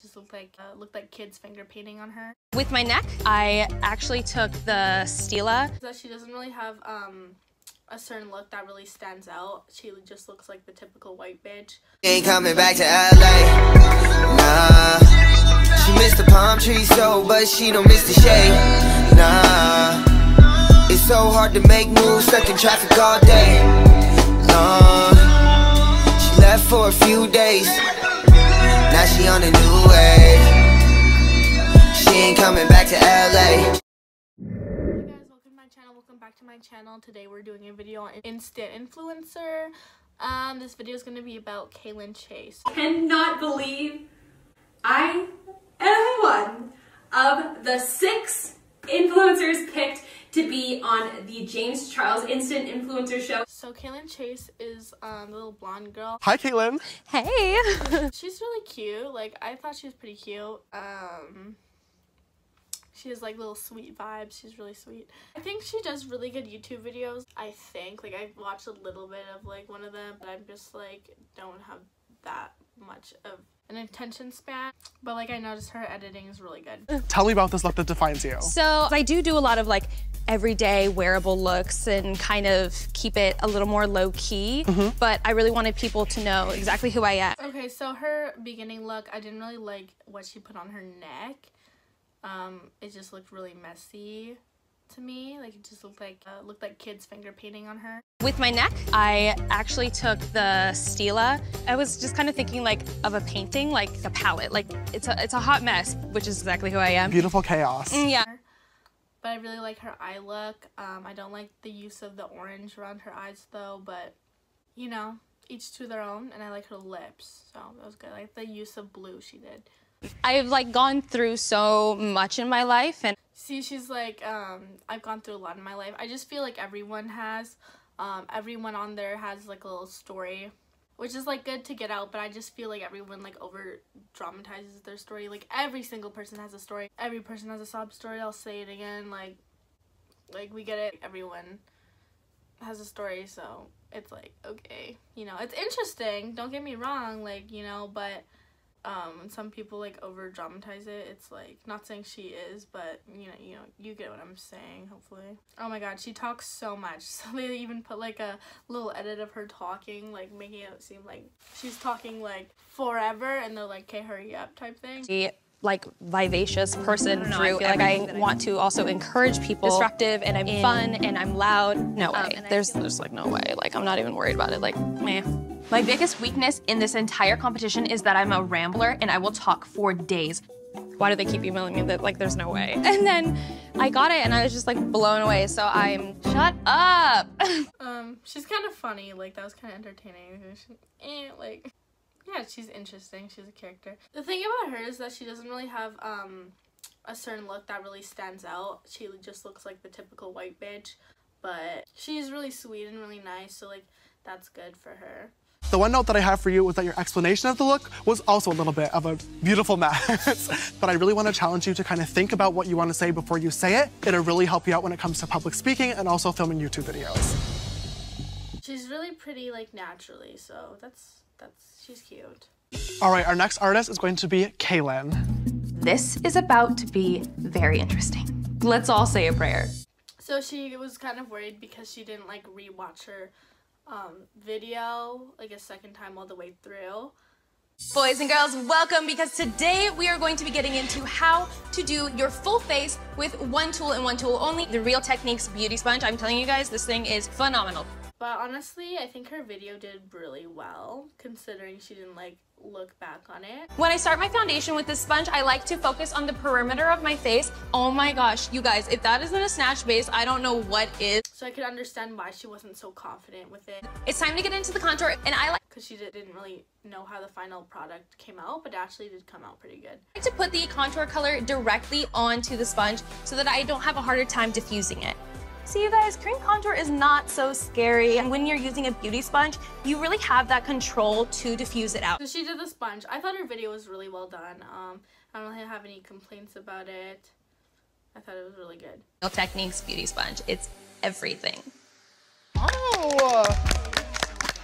Just looked like kids finger painting on her. With my neck, I actually took the Stila. That she doesn't really have a certain look that really stands out. She just looks like the typical white bitch. Ain't coming back to LA. Nah. She missed the palm tree so, but she don't miss the shade. Nah. It's so hard to make moves, stuck in traffic all day long. She left for a few days. Now she on a new way. She ain't coming back to LA. Hey guys, welcome to my channel. Welcome back to my channel. Today we're doing a video on instant influencer. This video is going to be about Kaylin Chase. I cannot believe I am one of the 6 influencers picked to be on the James Charles Instant Influencer Show. So Kaylin Chase is the little blonde girl. Hi, Caitlin. Hey! She's really cute. Like, I thought she was pretty cute. She has like little sweet vibes. She's really sweet. I think she does really good YouTube videos. I think, like, I've watched a little bit of like one of them, but I'm just like don't have that much of an attention span. But like I noticed her editing is really good. Tell me about this look that defines you. So I do a lot of like everyday wearable looks and kind of keep it a little more low key, but I really wanted people to know exactly who I am. Okay, so her beginning look, I didn't really like what she put on her neck. It just looked really messy to me. Like, it just looked like kids finger painting on her. With my neck, I actually took the Stila. I was just kind of thinking like of a painting, like a palette. Like it's a hot mess, which is exactly who I am. Beautiful chaos. Yeah. But I really like her eye look. I don't like the use of the orange around her eyes though, but you know, each to their own. And I like her lips, so that was good. I like the use of blue she did. I've like gone through so much in my life, and see, she's like, I've gone through a lot in my life. I just feel like everyone has, everyone on there has like a little story, which is like good to get out, but I just feel like everyone like over dramatizes their story. Like every single person has a story. Every person has a sob story. I'll say it again, like we get it. Everyone has a story, so it's like, okay, you know, it's interesting, don't get me wrong, like, you know, but when some people like over dramatize it, it's like, not saying she is, but you get what I'm saying, hopefully. Oh my god, she talks so much. So they even put like a little edit of her talking, like making it seem like she's talking like forever, and they're like, okay, hurry up type thing. Like vivacious person through. I feel like I want to also encourage people. Disruptive, and I'm fun, and I'm loud. No way. There's like no way. Like I'm not even worried about it. Like meh. My biggest weakness in this entire competition is that I'm a rambler and I will talk for days. Why do they keep emailing me that like there's no way? And then I got it and I was just like blown away. So I'm shut up. She's kind of funny. Like that was kind of entertaining. Like. Yeah, she's interesting. She's a character. The thing about her is that she doesn't really have a certain look that really stands out. She just looks like the typical white bitch, but she's really sweet and really nice, so like that's good for her. The one note that I have for you was that your explanation of the look was also a little bit of a beautiful mess. But I really want to challenge you to kind of think about what you want to say before you say it. It'll really help you out when it comes to public speaking and also filming YouTube videos. She's really pretty, like, naturally, so she's cute. All right, our next artist is going to be Kaylin. This is about to be very interesting. Let's all say a prayer. So she was kind of worried because she didn't like rewatch her video like a second time all the way through. Boys and girls, welcome, because today we are going to be getting into how to do your full face with one tool and one tool only, the Real Techniques Beauty Sponge. I'm telling you guys, this thing is phenomenal. But honestly, I think her video did really well, considering she didn't like look back on it. When I start my foundation with this sponge, I like to focus on the perimeter of my face. Oh my gosh, you guys, if that isn't a snatch base, I don't know what is. So I could understand why she wasn't so confident with it. It's time to get into the contour, and I like, because she didn't really know how the final product came out, but actually did come out pretty good. I like to put the contour color directly onto the sponge so that I don't have a harder time diffusing it. See, you guys, cream contour is not so scary, and when you're using a beauty sponge, you really have that control to diffuse it out. So she did the sponge. I thought her video was really well done. I don't really have any complaints about it. I thought it was really good. Real Techniques Beauty Sponge. It's everything. Oh!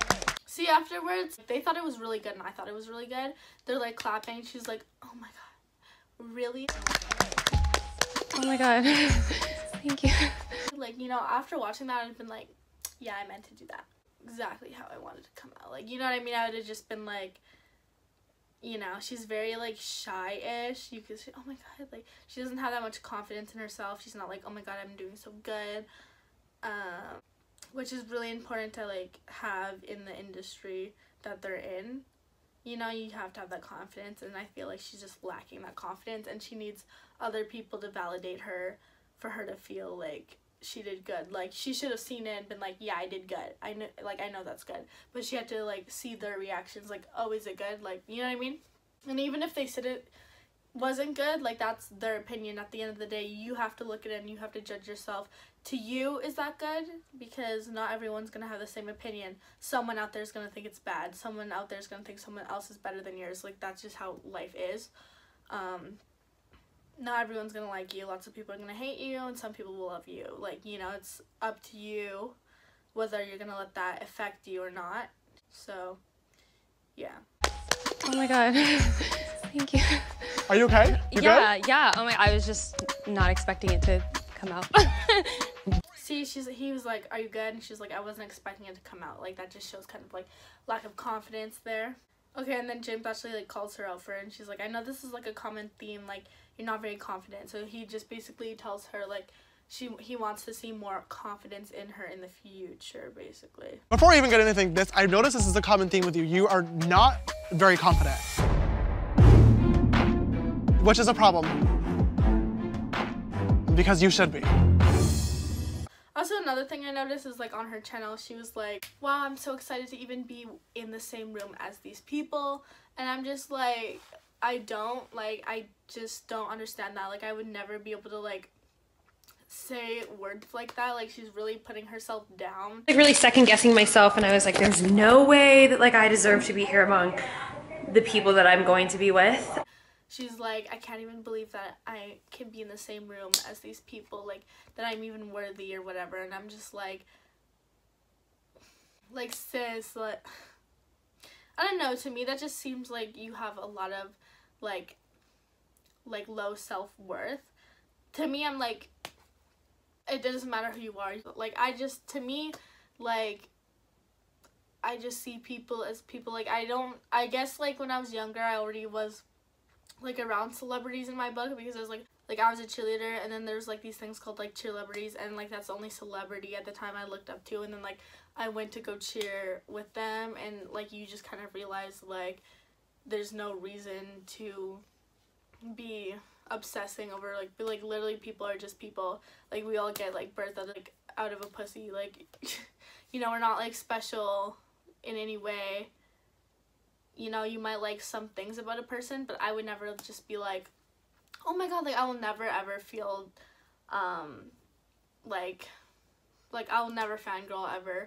See, afterwards, they thought it was really good and I thought it was really good. They're like clapping. She's like, oh my god, really? Oh my god. Thank you. Like, you know, after watching that, I've been like, yeah, I meant to do that. Exactly how I wanted to come out. Like, you know what I mean? I would have just been like, you know, she's very like shy-ish. You could say, oh my god, like she doesn't have that much confidence in herself. She's not like, oh my god, I'm doing so good. Which is really important to like have in the industry that they're in. You know, you have to have that confidence, and I feel like she's just lacking that confidence, and she needs other people to validate her for her to feel like she did good. Like, she should have seen it and been like, yeah, I did good. I know that's good. But she had to like see their reactions, like, oh, is it good? Like, you know what I mean? And even if they said it wasn't good, like, that's their opinion. At the end of the day, you have to look at it and you have to judge yourself. To you, is that good? Because not everyone's gonna have the same opinion. Someone out there is gonna think it's bad. Someone out there is gonna think someone else is better than yours. Like, that's just how life is. Not everyone's gonna like you. Lots of people are gonna hate you, and some people will love you. Like, you know, it's up to you whether you're gonna let that affect you or not. So, yeah. Oh my god. Thank you. Are you okay? You good? Yeah. Oh my, I was just not expecting it to come out. See, he was like, are you good? And she's like, I wasn't expecting it to come out. Like, that just shows kind of like lack of confidence there. Okay, and then James actually like calls her out for it, and she's like, I know this is like a common theme, like you're not very confident. So he just basically tells her like he wants to see more confidence in her in the future, basically. Before I even get anything, I've noticed this is a common theme with you. You are not very confident, which is a problem because you should be. Also, another thing I noticed is, like, on her channel, she was like, wow, I'm so excited to even be in the same room as these people. And I'm just like, I just don't understand that. Like, I would never be able to, like, say words like that. Like, she's really putting herself down. Like, really second-guessing myself, and I was like, there's no way that, like, I deserve to be here among the people that I'm going to be with. She's like, I can't even believe that I can be in the same room as these people, like, that I'm even worthy or whatever. And I'm just like, sis, like, I don't know, to me that just seems like you have a lot of, like low self-worth. To me, I'm like, it doesn't matter who you are. Like, to me, like, I just see people as people. Like, I guess, like, when I was younger, I already was like around celebrities in my book, because I was like I was a cheerleader, and then there's like these things called like cheerlebrities, and like that's the only celebrity at the time I looked up to. And then like I went to go cheer with them, and like you just kind of realize like there's no reason to be obsessing over like literally people are just people. Like, we all get like birthed out of a pussy. Like, you know, we're not like special in any way. You know, you might like some things about a person, but I would never just be like, oh my god, like, I will never ever feel, like I will never fangirl ever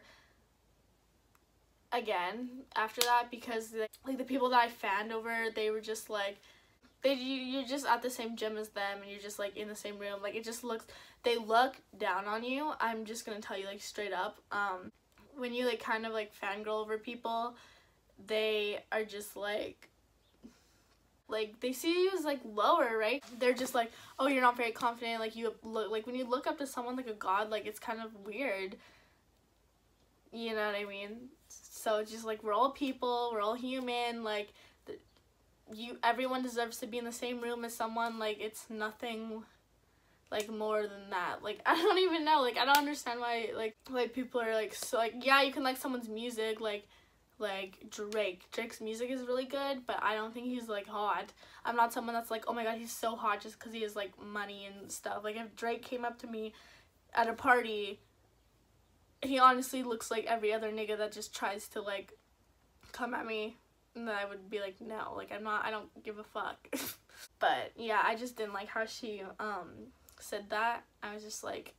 again after that, because, like, the people that I fanned over, they were just, like, you're just at the same gym as them, and you're just, like, in the same room. Like, it just looks, they look down on you. I'm just gonna tell you, like, straight up, when you, like, kind of, like, fangirl over people, they are just like they see you as like lower, right? They're just like, oh, you're not very confident. Like, you look like, when you look up to someone like a god, like, it's kind of weird, you know what I mean? So it's just like, we're all people, we're all human. Like, everyone deserves to be in the same room as someone. Like, it's nothing like more than that. Like, I don't even know, like, I don't understand why like people are like, so like, yeah, you can like someone's music, like Drake's music is really good, but I don't think he's like hot. I'm not someone that's like, oh my god, he's so hot just because he has like money and stuff. Like, if Drake came up to me at a party, he honestly looks like every other nigga that just tries to like come at me, and then I would be like, no, like, I don't give a fuck. But yeah, I just didn't like how she said that. I was just like,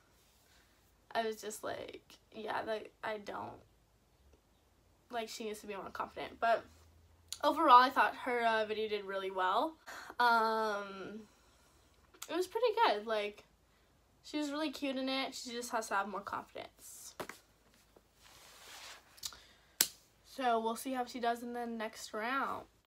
yeah, like, I don't like, she needs to be more confident. But overall, I thought her video did really well. It was pretty good. Like, she was really cute in it. She just has to have more confidence. So we'll see how she does in the next round.